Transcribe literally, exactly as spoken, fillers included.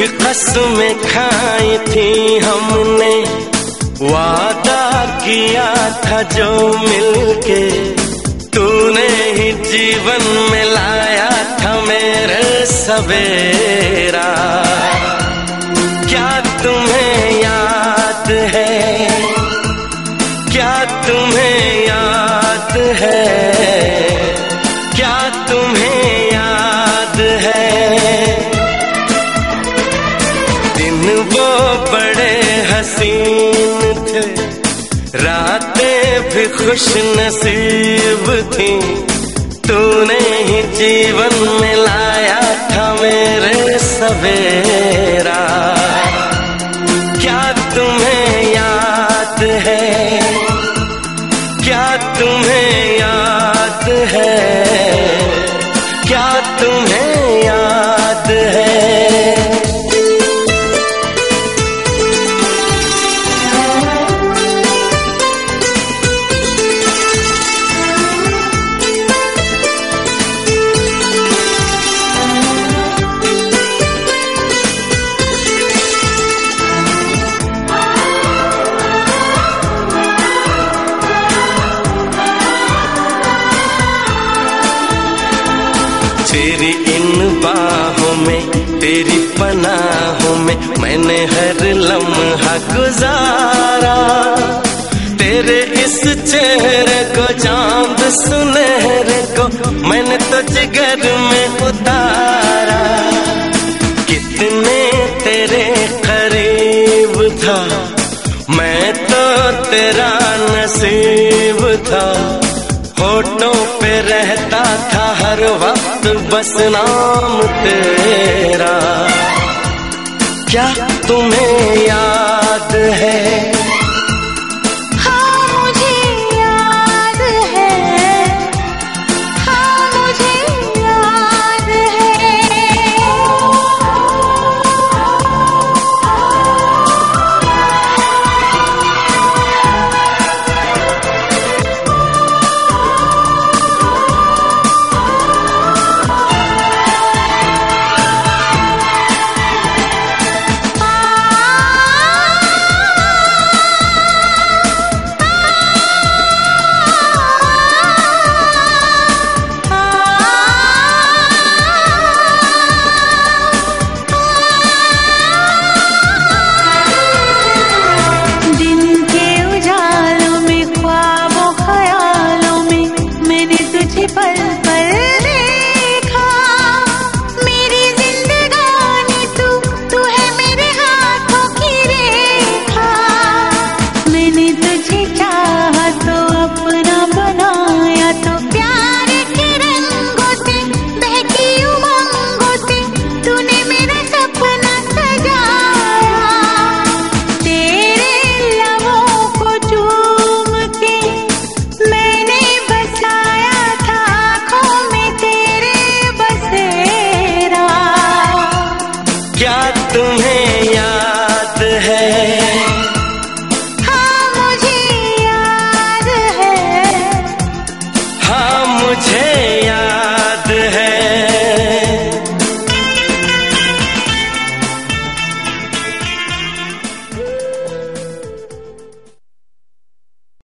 भी कसमें खाई थी हमने, वादा किया था जो मिलके, तूने ही जीवन में लाया था मेरे सवेरा। क्या तुम्हें याद है, क्या तुम्हें याद है, क्या तुम्हें याद है, दिन वो बड़े हसीन थे, रातें भी खुश नसीब थी, तूने ही जीवन में लाया था मेरे सवेरा। क्या तुम्हें याद है, क्या तुम्हें याद है, क्या तुम्हें याद है। तेरी इन बाहों में, तेरी पनाहों में मैंने हर लम्हा गुजारा, तेरे इस चेहरे को, चांद सुनहरे को मैंने तो जिगर में उतारा। कितने तेरे करीब था, मैं तो तेरा नसीब था, होठों पे रहता था हर वक्त बस नाम तेरा। क्या तुम्हें याद है,